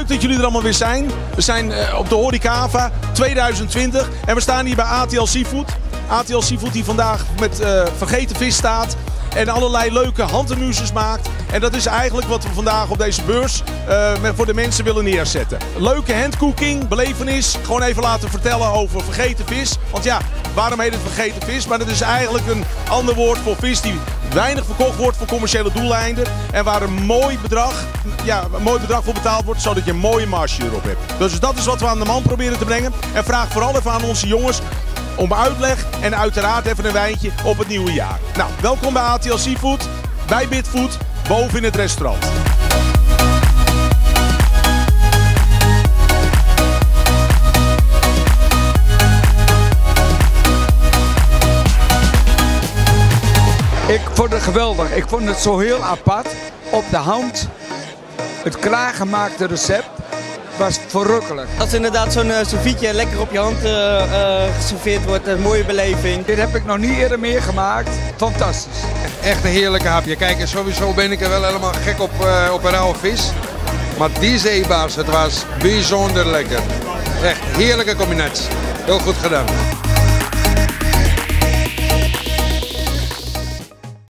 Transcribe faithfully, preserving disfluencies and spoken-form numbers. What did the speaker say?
leuk dat jullie er allemaal weer zijn. We zijn uh, op de Horecava tweeduizend twintig en we staan hier bij A T L Seafood. A T L Seafood die vandaag met uh, vergeten vis staat en allerlei leuke handamuses maakt. En dat is eigenlijk wat we vandaag op deze beurs uh, voor de mensen willen neerzetten. Leuke handcooking, belevenis. Gewoon even laten vertellen over vergeten vis. Want ja, waarom heet het vergeten vis? Maar dat is eigenlijk een ander woord voor vis die weinig verkocht wordt voor commerciële doeleinden. En waar een mooi bedrag, ja, een mooi bedrag voor betaald wordt, zodat je een mooie marge erop hebt. Dus dat is wat we aan de man proberen te brengen. En vraag vooral even aan onze jongens om uitleg en uiteraard even een wijntje op het nieuwe jaar. Nou, welkom bij A T L Seafood, bij Bitfood, boven in het restaurant. Ik vond het geweldig. Ik vond het zo heel apart. Op de hand. Het klaargemaakte recept was verrukkelijk. Als inderdaad zo'n uh, soufietje lekker op je hand uh, uh, geserveerd wordt, een mooie beleving. Dit heb ik nog niet eerder meegemaakt. Fantastisch. Echt een heerlijke hapje. Kijk, sowieso ben ik er wel helemaal gek op, uh, op een rauwe vis. Maar die zeebaars, het was bijzonder lekker. Echt heerlijke combinatie. Heel goed gedaan.